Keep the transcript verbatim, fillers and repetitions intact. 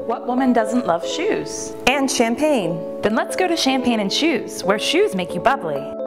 What woman doesn't love shoes? And champagne. Then let's go to Champagne and Shoes, where shoes make you bubbly.